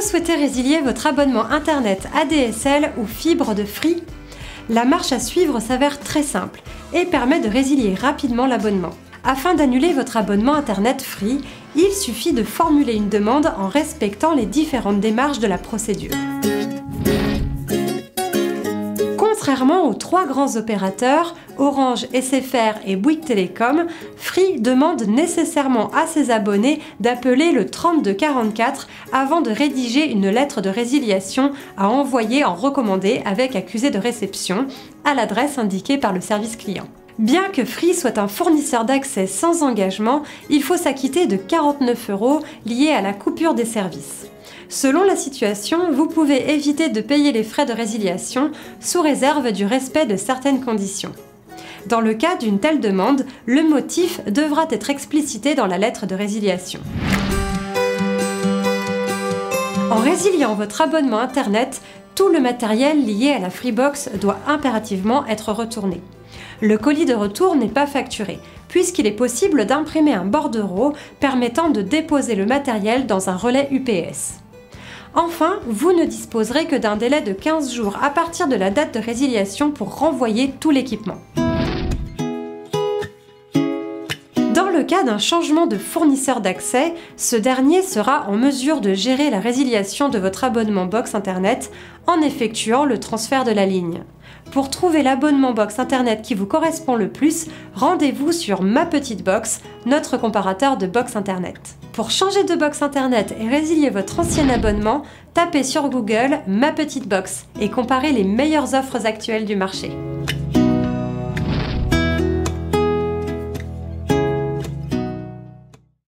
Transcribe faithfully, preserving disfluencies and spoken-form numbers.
souhaitez résilier votre abonnement internet A D S L ou fibre de Free? La marche à suivre s'avère très simple et permet de résilier rapidement l'abonnement. Afin d'annuler votre abonnement internet Free, il suffit de formuler une demande en respectant les différentes démarches de la procédure. Contrairement aux trois grands opérateurs, Orange, S F R et Bouygues Télécom, Free demande nécessairement à ses abonnés d'appeler le trente-deux quarante-quatre avant de rédiger une lettre de résiliation à envoyer en recommandé avec accusé de réception à l'adresse indiquée par le service client. Bien que Free soit un fournisseur d'accès sans engagement, il faut s'acquitter de quarante-neuf euros liés à la coupure des services. Selon la situation, vous pouvez éviter de payer les frais de résiliation sous réserve du respect de certaines conditions. Dans le cas d'une telle demande, le motif devra être explicité dans la lettre de résiliation. En résiliant votre abonnement internet, tout le matériel lié à la Freebox doit impérativement être retourné. Le colis de retour n'est pas facturé, puisqu'il est possible d'imprimer un bordereau permettant de déposer le matériel dans un relais U P S. Enfin, vous ne disposerez que d'un délai de quinze jours à partir de la date de résiliation pour renvoyer tout l'équipement. Dans le cas d'un changement de fournisseur d'accès, ce dernier sera en mesure de gérer la résiliation de votre abonnement box internet en effectuant le transfert de la ligne. Pour trouver l'abonnement box internet qui vous correspond le plus, rendez-vous sur Ma Petite Box, notre comparateur de box internet. Pour changer de box internet et résilier votre ancien abonnement, tapez sur Google Ma Petite Box et comparez les meilleures offres actuelles du marché.